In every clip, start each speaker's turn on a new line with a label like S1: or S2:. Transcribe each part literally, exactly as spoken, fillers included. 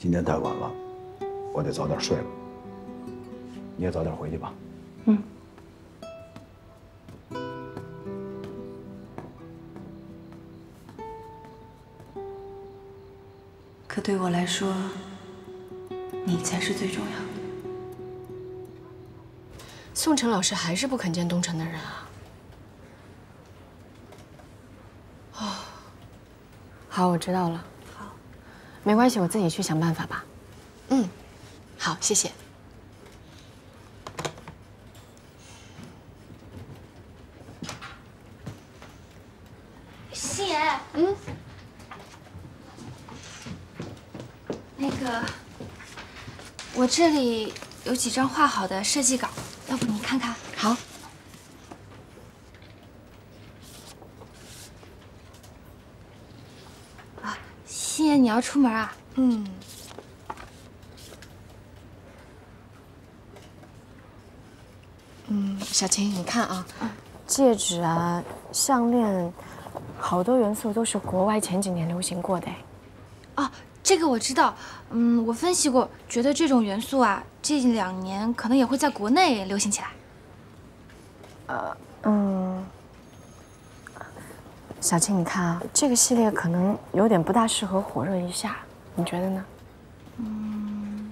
S1: 今天太晚了，我得早点睡了。你也早点回去吧。
S2: 嗯。可对我来说，你才是最重要的。
S3: 宋晨老师还是不肯见东城的人啊。哦，好，我知道了。好，没关系，我自己去想办法吧。嗯，好，谢谢。
S4: 星爷，嗯，那个，我这里有几张画好的设计稿，要不你看看？
S3: 好。
S4: 啊，星爷，你要出门啊？
S3: 嗯。嗯，小琴，你看啊，戒指啊、项链，好多元素都是国外前几年流行过的哎。
S4: 哦，这个我知道。嗯，我分析过，觉得这种元素啊，这两年可能也会在国内流行起来。
S3: 呃，嗯，小青，你看啊，这个系列可能有点不大适合火热一下，你觉得呢？嗯，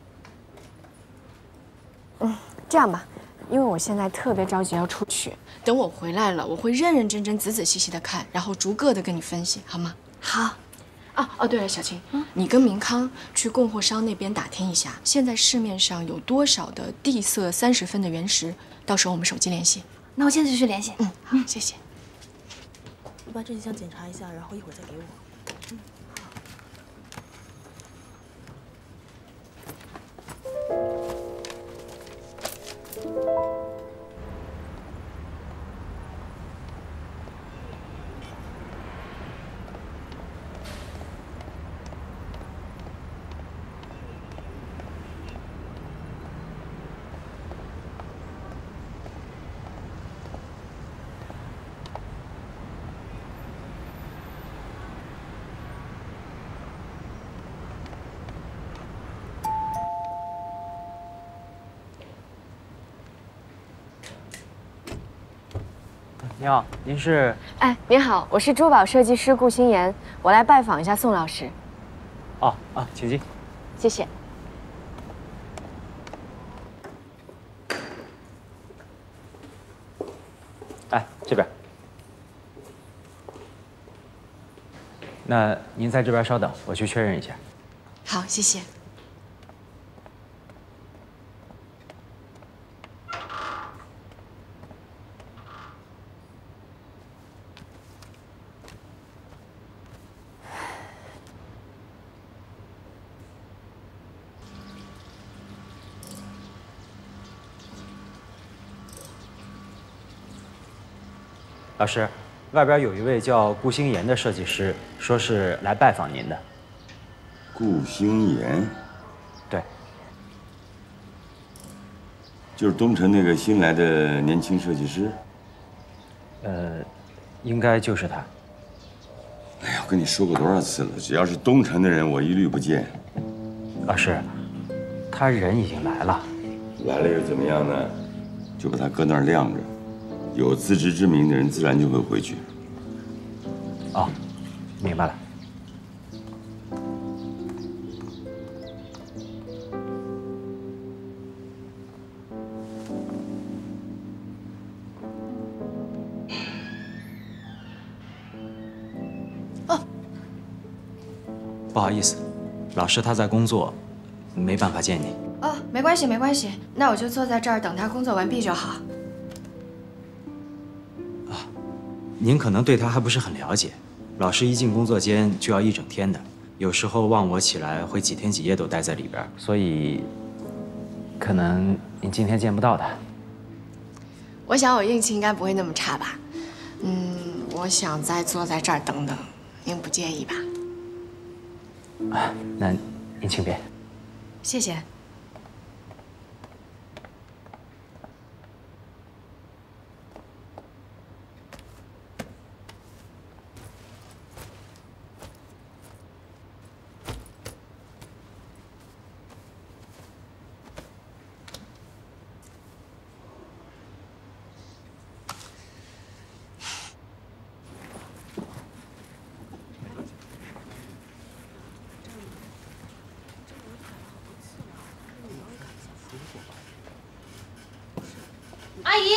S3: 嗯，这样吧，因为我现在特别着急要出去，等我回来了，我会认认真真、仔仔细细的看，然后逐个的跟你分析，好吗？
S4: 好。
S3: 哦哦，对了，小青，嗯，你跟明康去供货商那边打听一下，现在市面上有多少的地色三十分的原石，到时候我们手机联系。
S4: 那我现在就去联系。
S3: 嗯，好，谢谢。
S5: 我把这几项检查一下，然后一会儿再给我。嗯，好。
S6: 你好，您是？
S3: 哎，您好，我是珠宝设计师顾心妍，我来拜访一下宋老师。
S6: 哦啊，请进。
S3: 谢谢。
S6: 哎，这边。那您在这边稍等，我去确认一下。
S3: 好，谢谢。
S6: 老师，外边有一位叫顾星妍的设计师，说是来拜访您的。
S7: 顾星妍，
S6: 对，
S7: 就是东城那个新来的年轻设计师。
S6: 呃，应该就是他。
S7: 哎呀，我跟你说过多少次了，只要是东城的人，我一律不见。
S6: 老师，他人已经来了。
S7: 来了又怎么样呢？就把他搁那儿晾着。有自知之明的人自然就会回去。
S6: 哦，明白了。
S3: 哦，
S6: 不好意思，老师他在工作，没办法见你。
S3: 哦，没关系，没关系，那我就坐在这儿等他工作完毕就好。
S6: 您可能对他还不是很了解，老师一进工作间就要一整天的，有时候忘我起来会几天几夜都待在里边，所以可能您今天见不到他。
S3: 我想我运气应该不会那么差吧。嗯，我想再坐在这儿等等，您不介意吧？
S6: 啊，那您请便。
S3: 谢谢。
S4: 阿姨。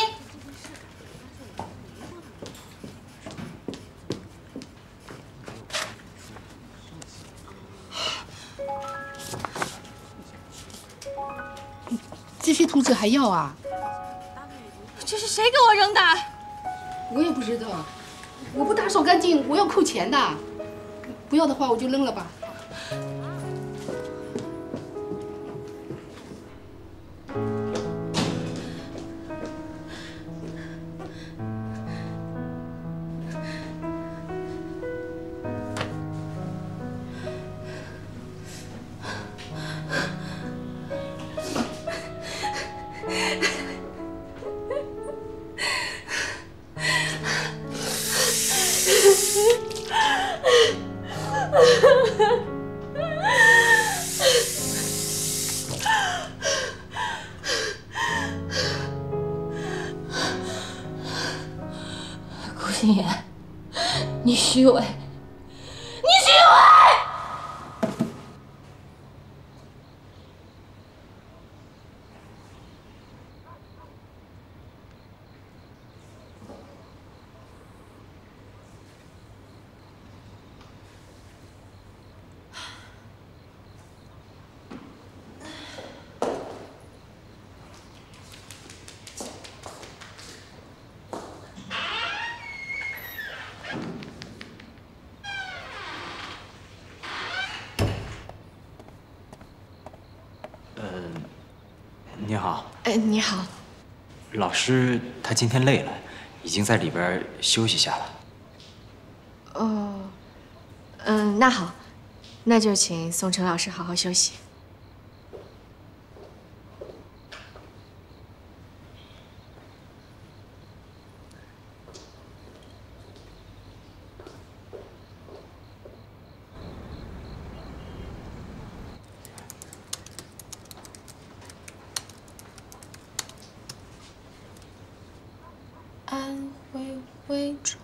S8: 这些图纸还要啊？
S4: 这是谁给我扔的？
S8: 我也不知道，我不打扫干净，我要扣钱的。不要的话，我就扔了吧。
S4: 顾心妍，你虚伪，你虚伪！
S6: 你好。
S3: 哎，你好。
S6: 老师他今天累了，已经在里边休息下了。
S3: 哦，嗯，那好，那就请宋晨老师好好休息。安徽徽州。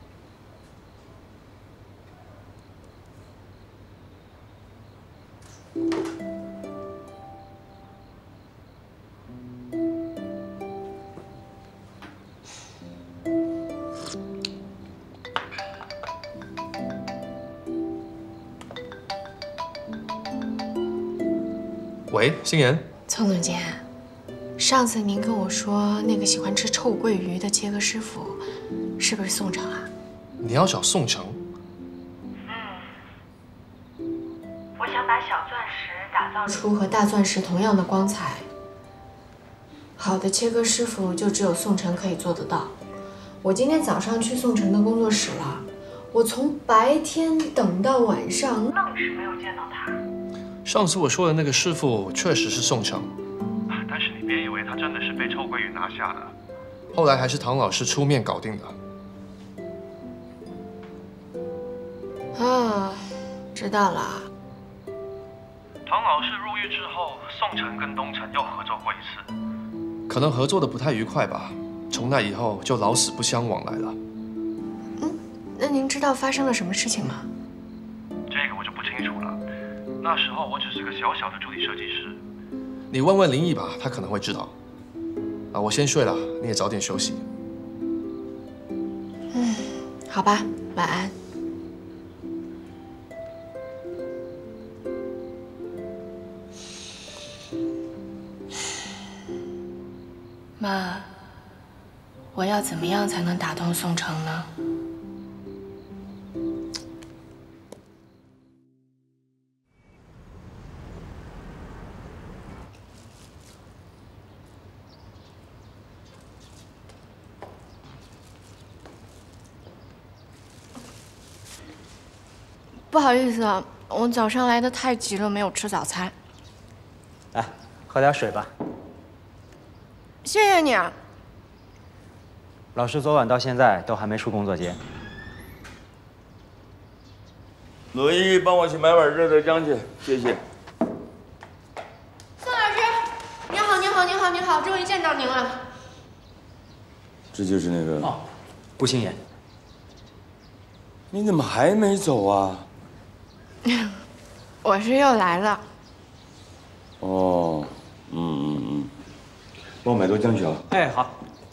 S9: 喂，心妍。
S3: 宋总监。上次您跟我说那个喜欢吃臭鳜鱼的切割师傅，是不是宋城啊？
S9: 你要找宋城？
S3: 嗯，我想把小钻石打造出和大钻石同样的光彩。好的切割师傅就只有宋城可以做得到。我今天早上去宋城的工作室了，我从白天等到晚上，愣是没有见到他。
S9: 上次我说的那个师傅确实是宋城。
S10: 但是你别以为他真的是被臭鳜鱼拿下的，
S9: 后来还是唐老师出面搞定的。
S3: 啊，知道了。
S10: 唐老师入狱之后，宋城跟东城又合作过一次，
S9: 可能合作的不太愉快吧，从那以后就老死不相往来了。
S3: 嗯，那您知道发生了什么事情吗？
S10: 这个我就不清楚了。那时候我只是个小小的助理设计师。
S9: 你问问林毅吧，他可能会知道。啊，我先睡了，你也早点休息。
S3: 嗯，好吧，晚安。妈，我要怎么样才能打动宋城呢？不好意思啊，我早上来的太急了，没有吃早餐。
S6: 来，喝点水吧。
S3: 谢谢你啊。
S6: 老师昨晚到现在都还没出工作间。
S7: 罗毅，帮我去买碗热豆浆去，谢谢。
S3: 宋老师，您好，您好，您好，您好，终于见到您了。
S7: 这就是那个
S6: 哦，顾心妍。
S7: 你怎么还没走啊？
S3: 我是又来了。
S7: 哦，嗯嗯嗯，帮我买豆浆去啊。
S6: 哎，好。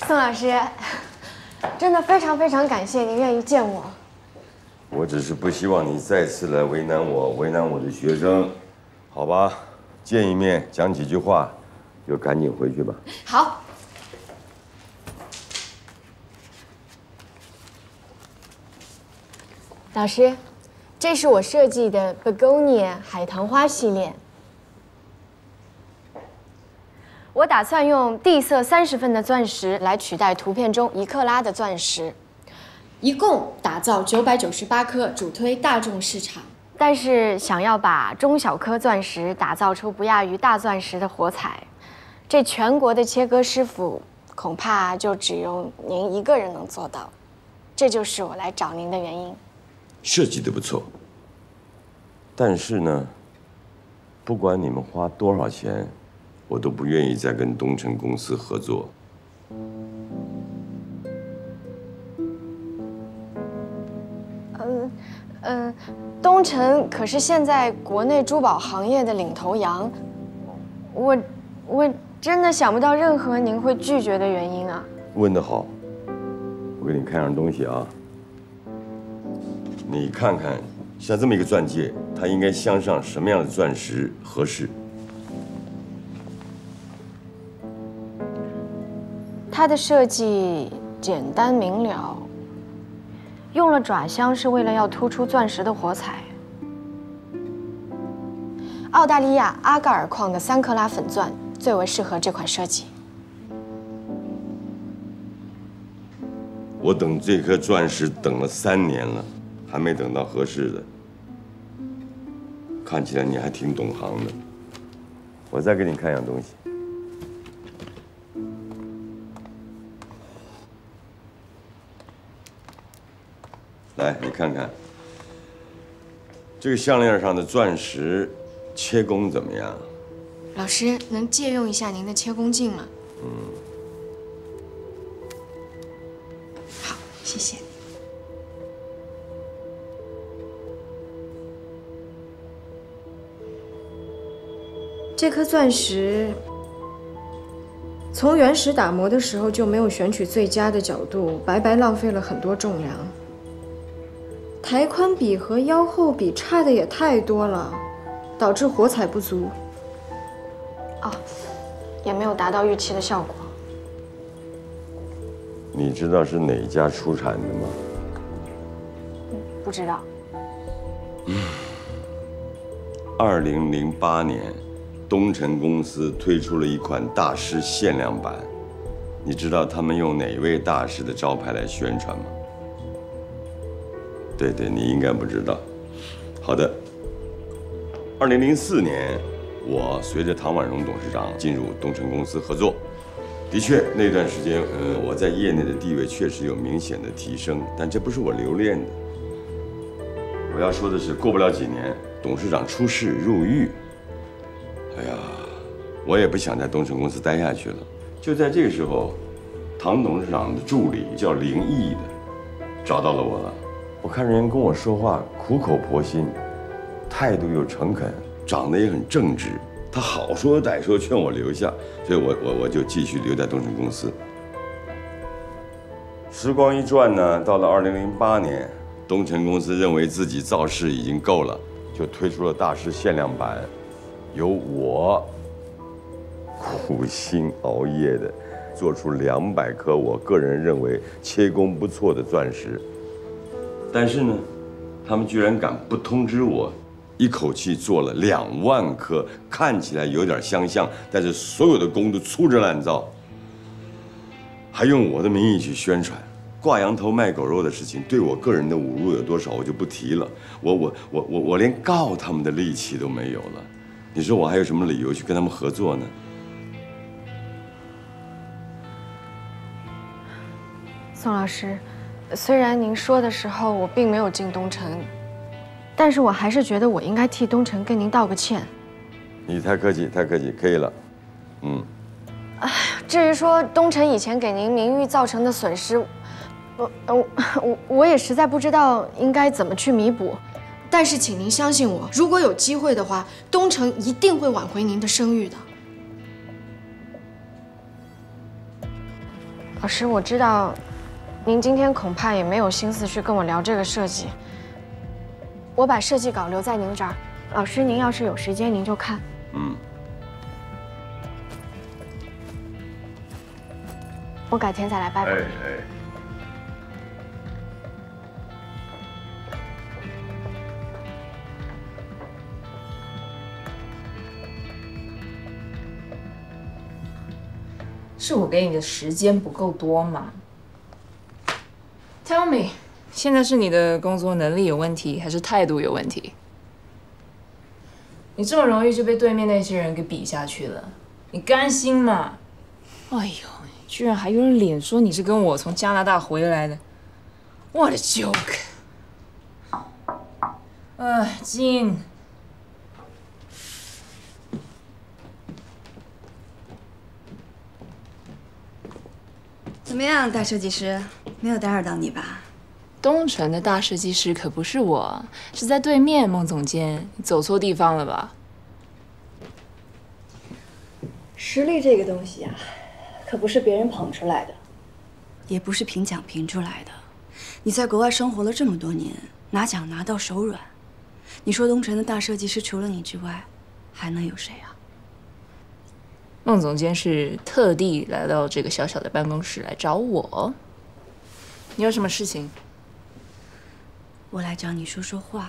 S3: 宋老师，真的非常非常感谢您愿意见我。
S7: 我只是不希望你再次来为难我，为难我的学生，好吧？见一面讲几句话，就赶紧回去吧。
S3: 好。老师，这是我设计的 Begonia 海棠花系列。我打算用地色三十分的钻石来取代图片中一克拉的钻石，一共打造九百九十八颗，主推大众市场。但是想要把中小颗钻石打造出不亚于大钻石的火彩，这全国的切割师傅恐怕就只有您一个人能做到。这就是我来找您的原因。
S7: 设计的不错，但是呢，不管你们花多少钱，我都不愿意再跟东城公司合作。
S3: 嗯嗯，东城可是现在国内珠宝行业的领头羊，我我真的想不到任何您会拒绝的原因啊。
S7: 问得好，我给你看样东西啊，你看看，像这么一个钻戒，它应该镶上什么样的钻石合适？
S3: 它的设计简单明了，用了爪镶是为了要突出钻石的火彩。澳大利亚阿盖尔矿的三克拉粉钻最为适合这款设计。
S7: 我等这颗钻石等了三年了，还没等到合适的。看起来你还挺懂行的。我再给你看样东西。来，你看看这个项链上的钻石切工怎么样？
S3: 老师，能借用一下您的切工镜吗？
S7: 嗯。
S3: 好，谢谢。这颗钻石从原石打磨的时候就没有选取最佳的角度，白白浪费了很多重量。台宽比和腰厚比差的也太多了，导致火彩不足。哦，也没有达到预期的效果。
S7: 你知道是哪家出产的吗？
S3: 嗯，不知道。
S7: 嗯，二零零八年，东城公司推出了一款大师限量版。你知道他们用哪位大师的招牌来宣传吗？对对，你应该不知道。好的，二零零四年，我随着唐婉容董事长进入东城公司合作。的确，那段时间，呃，我在业内的地位确实有明显的提升，但这不是我留恋的。我要说的是，过不了几年，董事长出事入狱。哎呀，我也不想在东城公司待下去了。就在这个时候，唐董事长的助理叫林毅的，找到了我了。我看人跟我说话苦口婆心，态度又诚恳，长得也很正直。他好说歹说劝我留下，所以我我我就继续留在东城公司。时光一转呢，到了二零零八年，东城公司认为自己造势已经够了，就推出了大师限量版，由我苦心熬夜的做出两百颗我个人认为切工不错的钻石。但是呢，他们居然敢不通知我，一口气做了两万颗，看起来有点相像，但是所有的工都粗制滥造，还用我的名义去宣传，挂羊头卖狗肉的事情，对我个人的侮辱有多少我就不提了。我我我我我连告他们的力气都没有了，你说我还有什么理由去跟他们合作呢？
S3: 宋老师。虽然您说的时候我并没有进东城，但是我还是觉得我应该替东城跟您道个歉。
S7: 你太客气，太客气，可以了。嗯。
S3: 哎，至于说东城以前给您名誉造成的损失，我我我我也实在不知道应该怎么去弥补。但是请您相信我，如果有机会的话，东城一定会挽回您的声誉的。 老师，我知道您今天恐怕也没有心思去跟我聊这个设计。我把设计稿留在您这儿，老师您要是有时间您就看。
S7: 嗯。
S3: 我改天再来拜访。
S7: 哎哎。
S11: 是我给你的时间不够多吗 ？Tell me， 现在是你的工作能力有问题，还是态度有问题？你这么容易就被对面那些人给比下去了，你甘心吗？哎呦，居然还有人脸说你是跟我从加拿大回来的 ，What a joke！ 哎，金。
S2: 怎么样，大设计师？没有打扰到你吧？
S11: 东城的大设计师可不是我，是在对面，孟总监，你走错地方了吧？
S2: 实力这个东西啊，可不是别人捧出来的，也不是评奖评出来的。你在国外生活了这么多年，拿奖拿到手软，你说东城的大设计师除了你之外，还能有谁啊？
S11: 孟总监是特地来到这个小小的办公室来找我，你有什么事情？
S2: 我来找你说说话。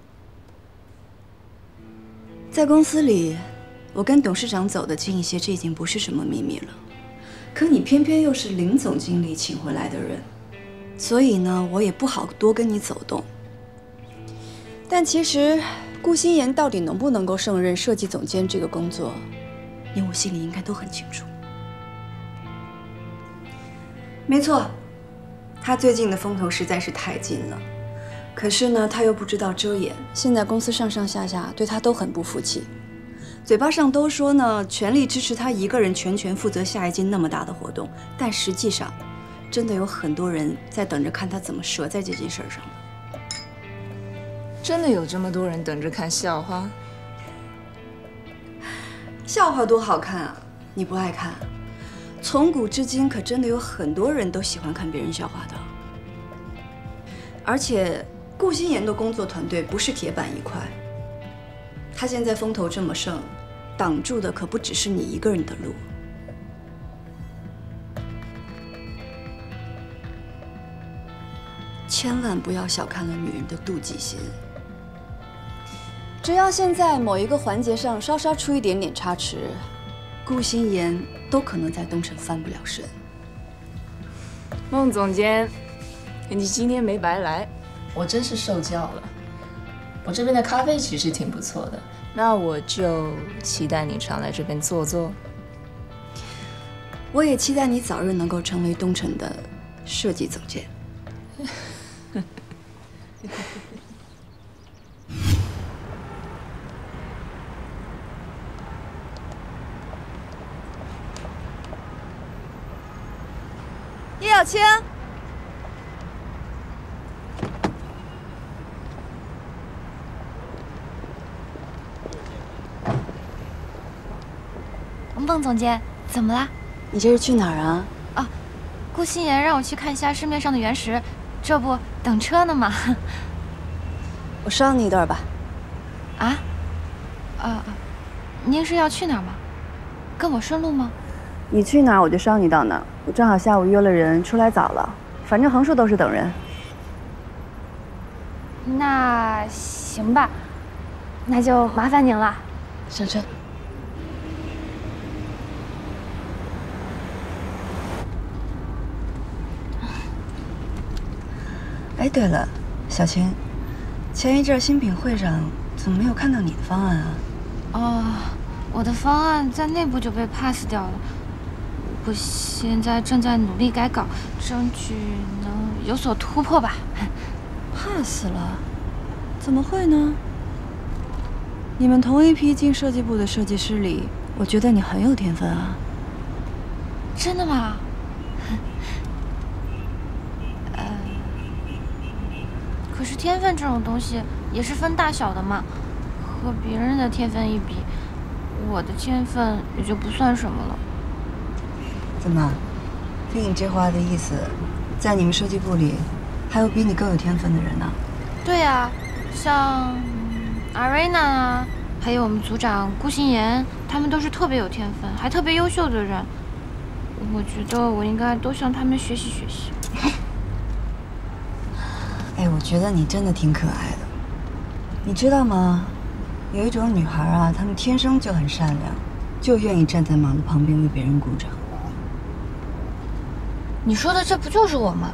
S2: 在公司里，我跟董事长走得近一些，这已经不是什么秘密了。可你偏偏又是林总经理请回来的人，所以呢，我也不好多跟你走动。但其实，顾心妍到底能不能够胜任设计总监这个工作？ 你我心里应该都很清楚。没错，他最近的风头实在是太劲了。可是呢，他又不知道遮掩。现在公司上上下下对他都很不服气，嘴巴上都说呢，全力支持他一个人全权负责下一届那么大的活动，但实际上，真的有很多人在等着看他怎么折在这件事上的。
S11: 真的有这么多人等着看笑话？
S2: 笑话多好看啊！你不爱看？从古至今，可真的有很多人都喜欢看别人笑话的。而且，顾心妍的工作团队不是铁板一块。他现在风头这么盛，挡住的可不只是你一个人的路。千万不要小看了女人的妒忌心。 只要现在某一个环节上稍稍出一点点差池，顾心妍都可能在东城翻不了身。
S11: 孟总监，你今天没白来，我真是受教了。我这边的咖啡其实挺不错的，那我就期待你常来这边坐坐。
S2: 我也期待你早日能够成为东城的设计总监。叶小青，
S4: 孟总监，怎么啦？
S2: 你这是去哪儿啊？
S4: 啊，顾心妍让我去看一下市面上的原石，这不等车呢吗？
S2: 我捎你一段吧。
S4: 啊？啊，您是要去哪儿吗？跟我顺路吗？
S2: 你去哪儿我就捎你到哪儿。我正好下午约了人出来早了，反正横竖都是等人。
S4: 那行吧，那就麻烦您了。
S2: 上车。哎，对了，小青，前一阵新品会上怎么没有看到你的方案啊？
S4: 哦，我的方案在内部就被 pass 掉了。我现在正在努力改稿，争取能有所突破吧。
S2: pass 了？怎么会呢？你们同一批进设计部的设计师里，我觉得你很有天分啊。
S4: 真的吗？呃，可是天分这种东西也是分大小的嘛，和别人的天分一比，我的天分也就不算什么了。
S2: 怎么， 听你这话的意思，在你们设计部里，还有比你更有天分的人呢。
S4: 对呀，像阿瑞娜啊，还有我们组长顾心妍，他们都是特别有天分，还特别优秀的人。我觉得我应该多向他们学习学习。
S2: 哎，我觉得你真的挺可爱的。你知道吗？有一种女孩啊，她们天生就很善良，就愿意站在马路旁边为别人鼓掌。
S4: 你说的这不就是我吗？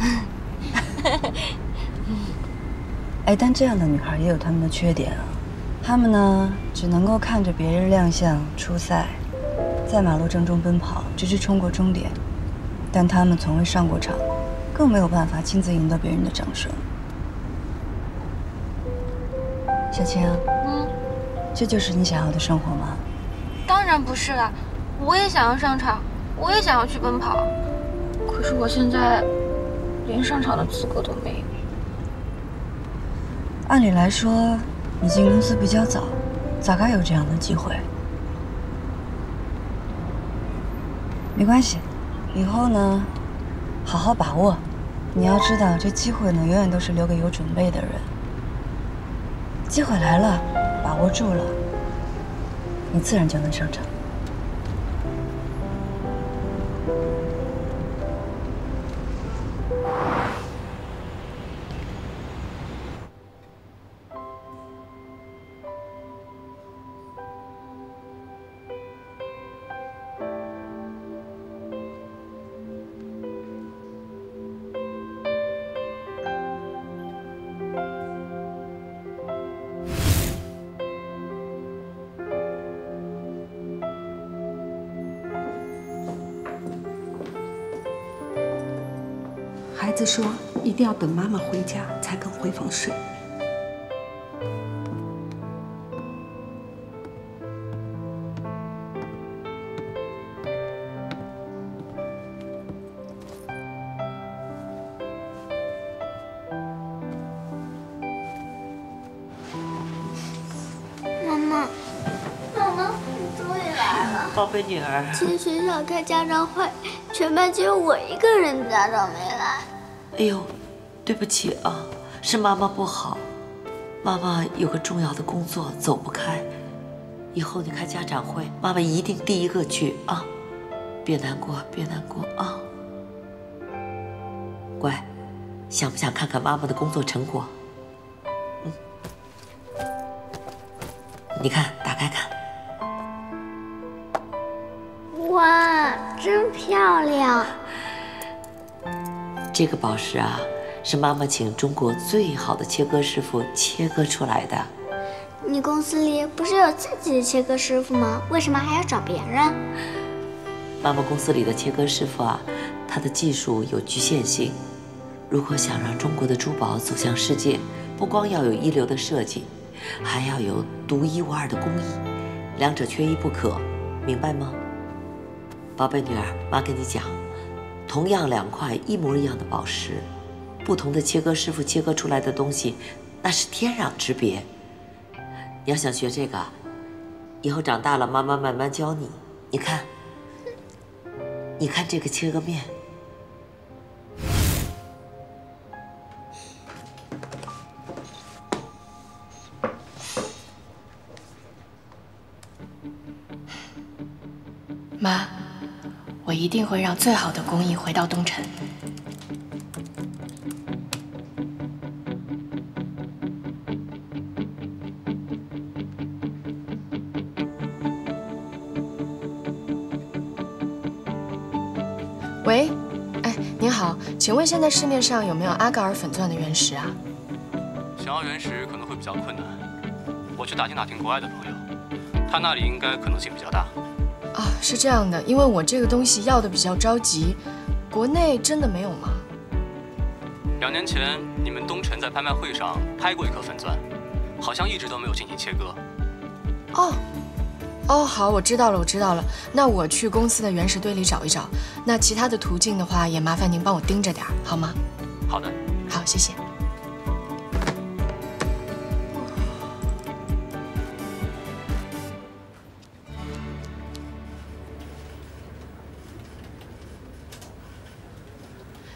S2: 哎，但这样的女孩也有她们的缺点啊。她们呢，只能够看着别人亮相出赛，在马路正中奔跑，直至冲过终点，但她们从未上过场，更没有办法亲自赢得别人的掌声。小青，
S4: 嗯，
S2: 这就是你想要的生活吗？
S4: 当然不是了，我也想要上场，我也想要去奔跑，可是我现在连上场的资格都没有。
S2: 按理来说，你进公司比较早，早该有这样的机会。没关系，以后呢，好好把握。你要知道，这机会呢，永远都是留给有准备的人。机会来了，把握住了，你自然就能上场。
S12: 孩子说一定要等妈妈回家才肯回房睡。
S13: 妈妈，妈妈，你终于来了。
S14: 宝贝女儿，
S13: 今天学校开家长会，全班只有我一个人家长没来。
S14: 哎呦，对不起啊，是妈妈不好，妈妈有个重要的工作走不开。以后你开家长会，妈妈一定第一个去啊！别难过，别难过啊！乖，想不想看看妈妈的工作成果？嗯，你看，打开看。
S13: 哇，真漂亮！
S14: 这个宝石啊，是妈妈请中国最好的切割师傅切割出来的。
S13: 你公司里不是有自己的切割师傅吗？为什么还要找别人？
S14: 妈妈公司里的切割师傅啊，他的技术有局限性。如果想让中国的珠宝走向世界，不光要有一流的设计，还要有独一无二的工艺，两者缺一不可，明白吗？宝贝女儿，妈跟你讲，同样两块一模一样的宝石，不同的切割师傅切割出来的东西，那是天壤之别。你要想学这个，以后长大了，妈妈慢慢教你。你看，你看这个切割面，
S3: 妈，我一定会让最好的工艺回到东城。喂，哎，您好，请问现在市面上有没有阿盖尔粉钻的原石啊？
S15: 想要原石可能会比较困难，我去打听打听国外的朋友，他那里应该可能性比较大。
S3: 啊，是这样的，因为我这个东西要的比较着急，国内真的没有吗？
S15: 两年前你们东辰在拍卖会上拍过一颗粉钻，好像一直都没有进行切割。
S3: 哦。哦，好，我知道了，我知道了。那我去公司的原石堆里找一找。那其他的途径的话，也麻烦您帮我盯着点，好吗？
S15: 好的。
S3: 好，谢谢。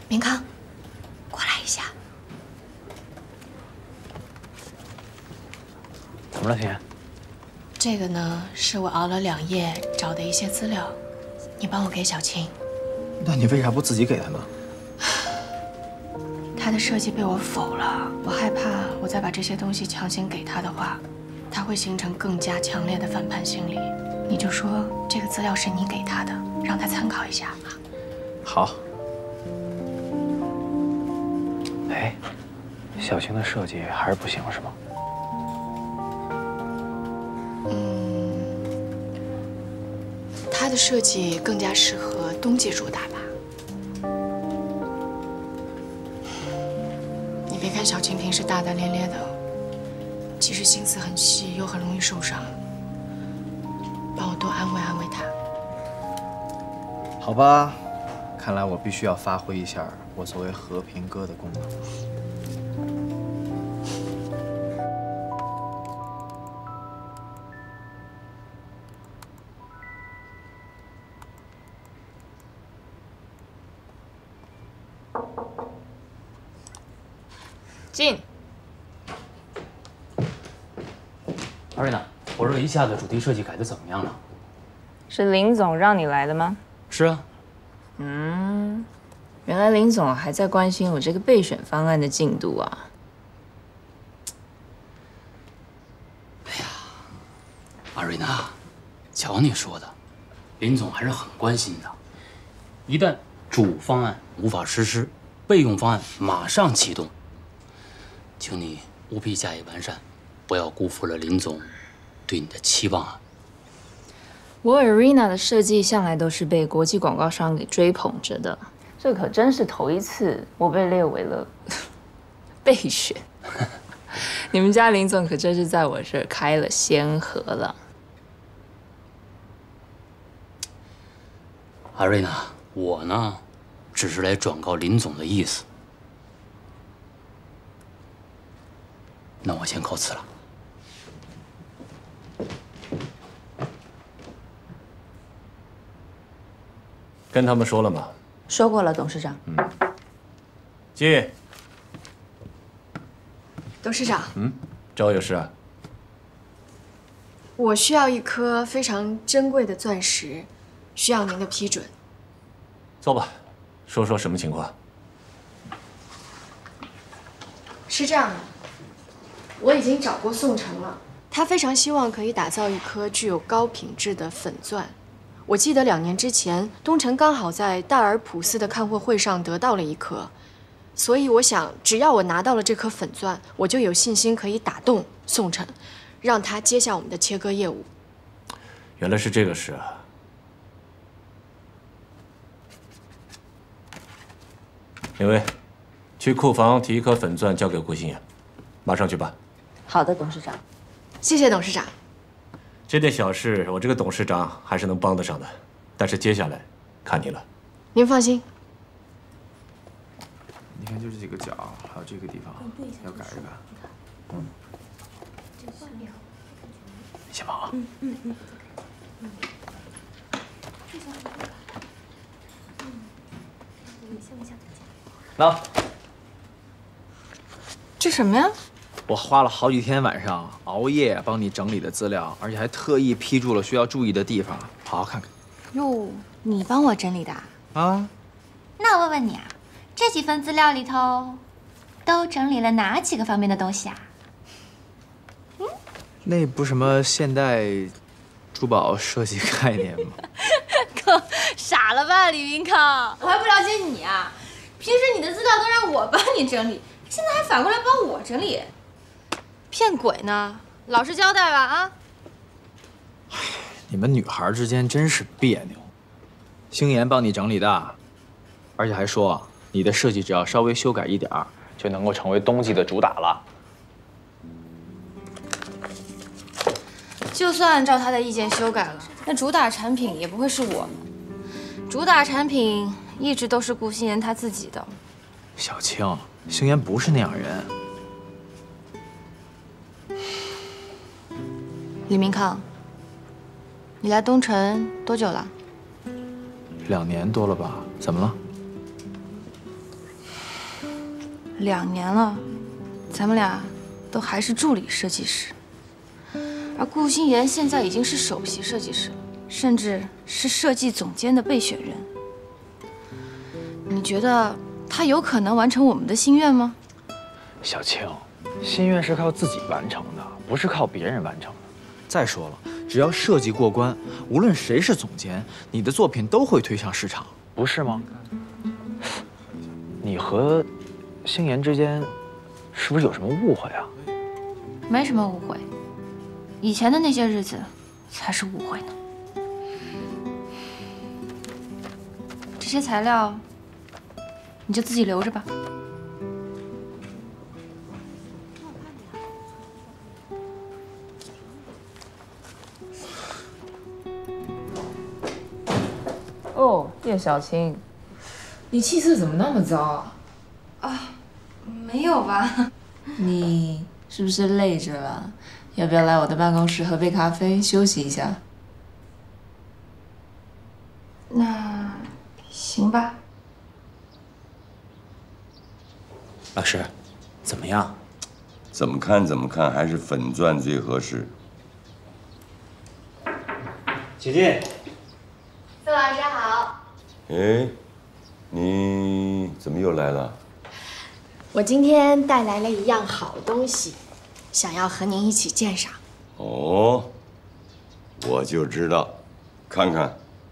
S3: 明康，过来一下。
S6: 怎么了，天？
S3: 这个呢，是我熬了两夜找的一些资料，你帮我给小青。
S16: 那你为啥不自己给他呢？
S3: 他的设计被我否了，我害怕我再把这些东西强行给他的话，他会形成更加强烈的反叛心理。你就说这个资料是你给他的，让他参考一下。
S16: 好。
S6: 哎，小青的设计还是不行是吗？
S3: 嗯，他的设计更加适合冬季主打吧。你别看小青平时大大咧咧的，其实心思很细，又很容易受伤。帮我多安慰安慰她。
S16: 好吧，看来我必须要发挥一下我作为和平哥的功能。
S11: 进。
S15: 阿瑞娜，我这一下的主题设计改的怎么样了？
S11: 是林总让你来的吗？
S15: 是啊。
S11: 嗯，原来林总还在关心我这个备选方案的进度啊。
S15: 哎呀，阿瑞娜，瞧你说的，林总还是很关心的。一旦主方案无法实施，备用方案马上启动。请你务必加以完善，不要辜负了林总对你的期望啊！
S11: 我 Arena 的设计向来都是被国际广告商给追捧着的，这可真是头一次我被列为了备选。你们家林总可真是在我这儿开了先河了。
S15: 阿瑞娜，我呢，只是来转告林总的意思。那我先告辞了。
S17: 跟他们说了吗？
S2: 说过了，董事长。
S17: 嗯。进。
S3: 董事长。
S17: 嗯，找我有事啊？
S3: 我需要一颗非常珍贵的钻石，需要您的批准。
S17: 坐吧，说说什么情况？
S3: 是这样的。我已经找过宋城了，他非常希望可以打造一颗具有高品质的粉钻。我记得两年之前，东城刚好在戴尔普斯的看货会上得到了一颗，所以我想，只要我拿到了这颗粉钻，我就有信心可以打动宋城，让他接下我们的切割业务。
S17: 原来是这个事啊！林威，去库房提一颗粉钻交给顾新妍，马上去吧。
S2: 好的，董事长。
S3: 谢谢董事长。
S17: 这点小事，我这个董事长还是能帮得上的，但是接下来看你了。
S3: 您放心。
S16: 你看，就这几个角，还有这个地方，要改一改。嗯。
S6: 你先忙啊。
S2: 嗯嗯嗯。
S16: 那。
S11: 这什么呀？
S16: 我花了好几天晚上熬夜帮你整理的资料，而且还特意批注了需要注意的地方，好好看看。
S4: 哟，你帮我整理的
S16: 啊？
S4: 那我问问你啊，这几份资料里头，都整理了哪几个方面的东西啊？
S16: 嗯，那不什么现代珠宝设计概念吗？
S4: 可傻了吧，李云康，我还不了解你啊！平时你的资料都让我帮你整理，现在还反过来帮我整理。骗鬼呢！老实交代吧啊！
S16: 你们女孩之间真是别扭。星妍帮你整理的，而且还说你的设计只要稍微修改一点儿，就能够成为冬季的主打了。
S4: 就算按照他的意见修改了，那主打产品也不会是我。主打产品一直都是顾欣妍她自己的。
S16: 小青，星妍不是那样人。
S4: 李明康，你来东城多久了？
S16: 两年多了吧？怎么了？
S4: 两年了，咱们俩都还是助理设计师，而顾心妍现在已经是首席设计师了，甚至是设计总监的备选人。你觉得他有可能完成我们的心愿吗？
S16: 小青，心愿是靠自己完成的，不是靠别人完成的。再说了，只要设计过关，无论谁是总监，你的作品都会推向市场，不是吗？你和星妍之间是不是有什么误会啊？
S4: 没什么误会，以前的那些日子才是误会呢。这些材料你就自己留着吧。
S11: 哦，叶小青，你气色怎么那么糟啊？
S4: 啊，没有吧？
S11: 你是不是累着了？要不要来我的办公室喝杯咖啡休息一下？
S4: 那行吧。
S6: 老师，怎么样？
S7: 怎么看怎么看，还是粉钻最合适。
S6: 请进。
S3: 宋老师好。
S7: 哎，你怎么又来了？
S3: 我今天带来了一样好东西，想要和您一起鉴赏。
S7: 哦，我就知道，看看。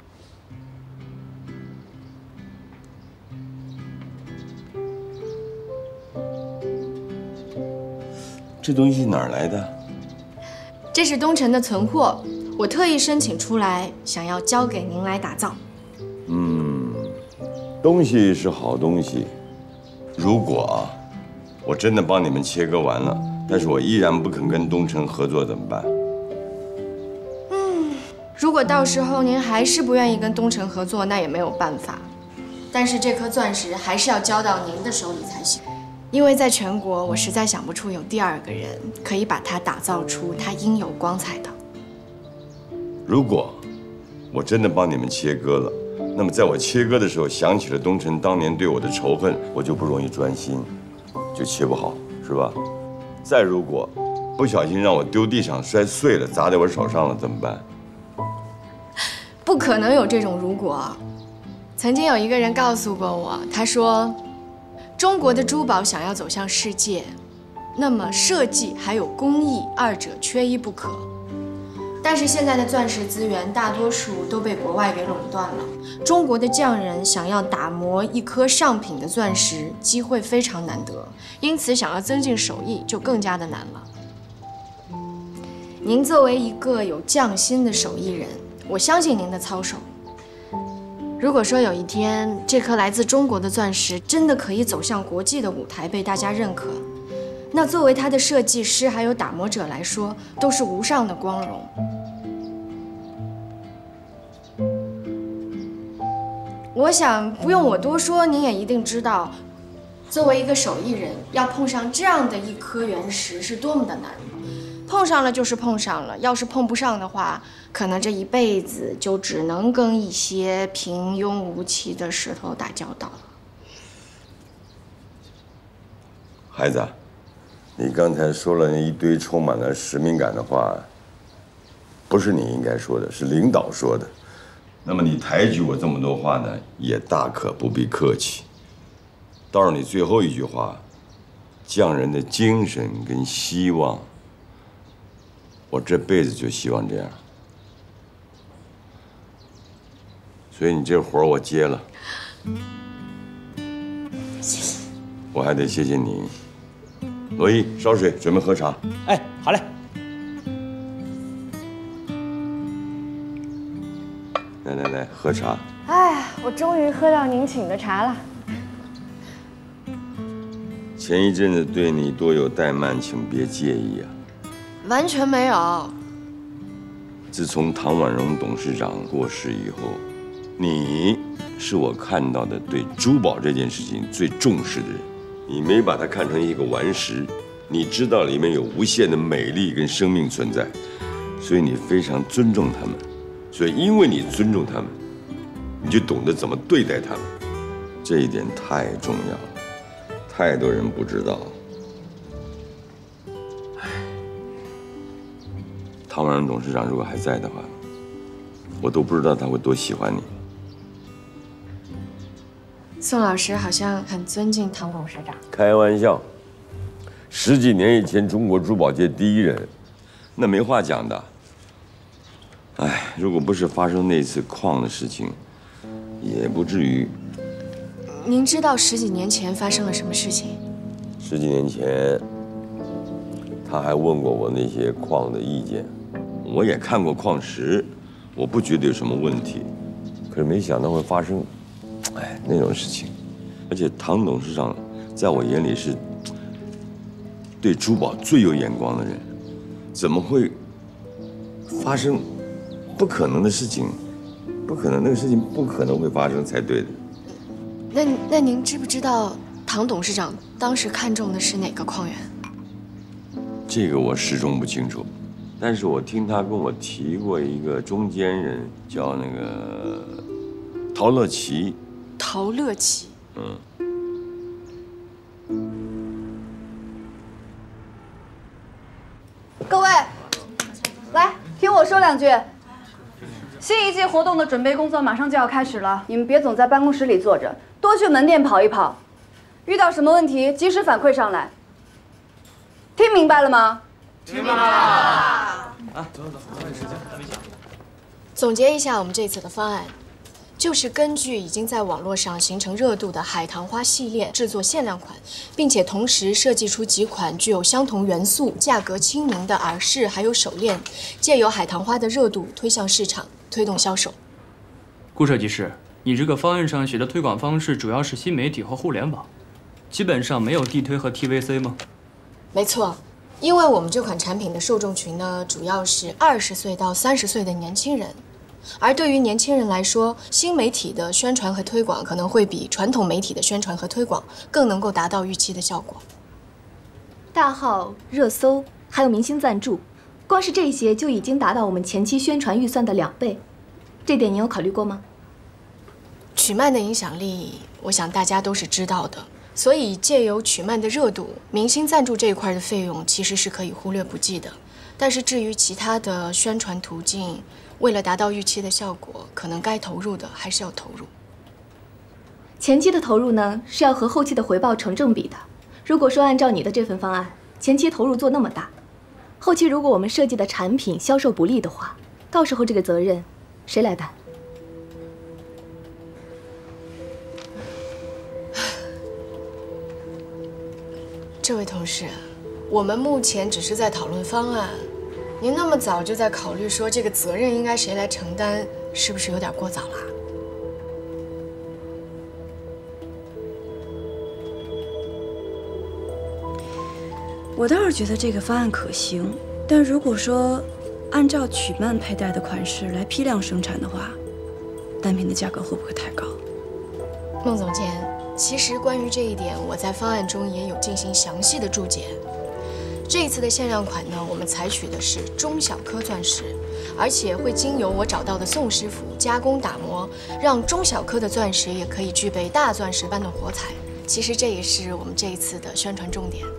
S7: 这东西哪儿来的？
S3: 这是东城的存货，我特意申请出来，想要交给您来打造。
S7: 嗯，东西是好东西。如果啊，我真的帮你们切割完了，但是我依然不肯跟东城合作，怎么办？
S3: 嗯，如果到时候您还是不愿意跟东城合作，那也没有办法。但是这颗钻石还是要交到您的手里才行。因为在全国，我实在想不出有第二个人可以把它打造出它应有光彩的。
S7: 如果我真的帮你们切割了，那么在我切割的时候想起了东城当年对我的仇恨，我就不容易专心，就切不好，是吧？再如果不小心让我丢地上摔碎了，砸在我手上了，怎么办？
S3: 不可能有这种如果。曾经有一个人告诉过我，他说，中国的珠宝想要走向世界，那么设计还有工艺二者缺一不可。但是现在的钻石资源大多数都被国外给垄断了，中国的匠人想要打磨一颗上品的钻石，机会非常难得，因此想要增进手艺就更加的难了。您作为一个有匠心的手艺人，我相信您的操守。如果说有一天这颗来自中国的钻石真的可以走向国际的舞台，被大家认可，那作为它的设计师还有打磨者来说，都是无上的光荣。我想不用我多说，您也一定知道，作为一个手艺人，要碰上这样的一颗原石是多么的难。碰上了就是碰上了，要是碰不上的话，可能这一辈子就只能跟一些平庸无奇的石头打交道了。
S7: 孩子，你刚才说了那一堆充满了使命感的话，不是你应该说的，是领导说的。那么你抬举我这么多话呢，也大可不必客气。倒是你最后一句话，匠人的精神跟希望，我这辈子就希望这样。所以你这活儿我接了。
S3: 谢谢。
S7: 我还得谢谢你。罗伊，烧水，准备喝茶。
S6: 哎，好嘞。
S7: 来来来，喝茶。
S3: 哎，我终于喝到您请的茶了。
S7: 前一阵子对你多有怠慢，请别介意啊。
S3: 完全没有。
S7: 自从唐婉容董事长过世以后，你是我看到的对珠宝这件事情最重视的人。你没把它看成一个顽石，你知道里面有无限的美丽跟生命存在，所以你非常尊重他们。所以因为你尊重他们，你就懂得怎么对待他们，这一点太重要了。 太多人不知道。唉，唐万荣董事长如果还在的话，我都不知道他会多喜欢你。
S3: 宋老师好像很尊敬唐董事长。
S7: 开玩笑，十几年以前中国珠宝界第一人，那没话讲的。唉，如果不是发生那次矿的事情，也不至于。
S3: 您知道十几年前发生了什么事情？
S7: 十几年前，他还问过我那些矿的意见，我也看过矿石，我不觉得有什么问题，可是没想到会发生，哎，那种事情。而且唐董事长在我眼里是对珠宝最有眼光的人，怎么会发生不可能的事情？不可能，那个事情不可能会发生才对的。
S3: 那那您知不知道唐董事长当时看中的是哪个矿源？
S7: 这个我始终不清楚，但是我听他跟我提过一个中间人，叫那个陶乐琪。
S3: 陶乐琪。
S7: 嗯。
S2: 各位，来听我说两句。新一季活动的准备工作马上就要开始了，你们别总在办公室里坐着，多去门店跑一跑。遇到什么问题，及时反馈上来。听明白了吗？
S10: 听明白了。啊，
S15: 走走走，抓紧时间，还没讲。
S3: 总结一下我们这次的方案，就是根据已经在网络上形成热度的海棠花系列制作限量款，并且同时设计出几款具有相同元素、价格亲民的耳饰还有手链，借由海棠花的热度推向市场，推动销售。
S18: 顾设计师，你这个方案上写的推广方式主要是新媒体和互联网，基本上没有地推和 T V C 吗？
S3: 没错，因为我们这款产品的受众群呢，主要是二十岁到三十岁的年轻人。而对于年轻人来说，新媒体的宣传和推广可能会比传统媒体的宣传和推广更能够达到预期的效果。
S19: 大号、热搜，还有明星赞助，光是这些就已经达到我们前期宣传预算的两倍。这点你有考虑过吗？
S3: 曲曼的影响力，我想大家都是知道的，所以借由曲曼的热度，明星赞助这一块的费用其实是可以忽略不计的。但是至于其他的宣传途径，为了达到预期的效果，可能该投入的还是要投入。
S19: 前期的投入呢，是要和后期的回报成正比的。如果说按照你的这份方案，前期投入做那么大，后期如果我们设计的产品销售不利的话，到时候这个责任谁来担？
S3: 这位同事，我们目前只是在讨论方案。您那么早就在考虑说这个责任应该谁来承担，是不是有点过早了？
S2: 我倒是觉得这个方案可行，但如果说按照曲曼佩戴的款式来批量生产的话，单品的价格会不会太高？
S3: 孟总监，其实关于这一点，我在方案中也有进行详细的注解。这一次的限量款呢，我们采取的是中小颗钻石，而且会经由我找到的宋师傅加工打磨，让中小颗的钻石也可以具备大钻石般的火彩。其实这也是我们这一次的宣传重点。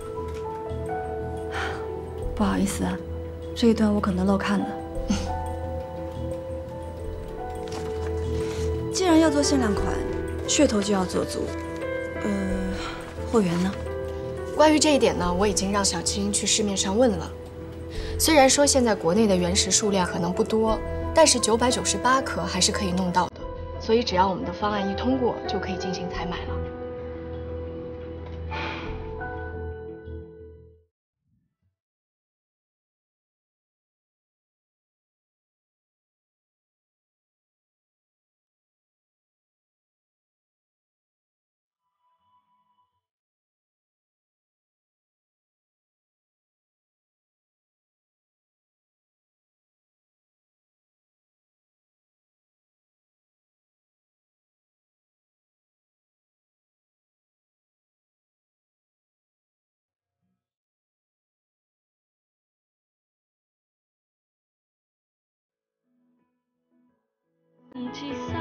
S2: 不好意思啊，这一段我可能漏看了。既然要做限量款，噱头就要做足。呃，货源呢？
S3: 关于这一点呢，我已经让小青去市面上问了。虽然说现在国内的原石数量可能不多，但是九百九十八颗还是可以弄到的。所以只要我们的方案一通过，就可以进行采买了。
S4: 你气死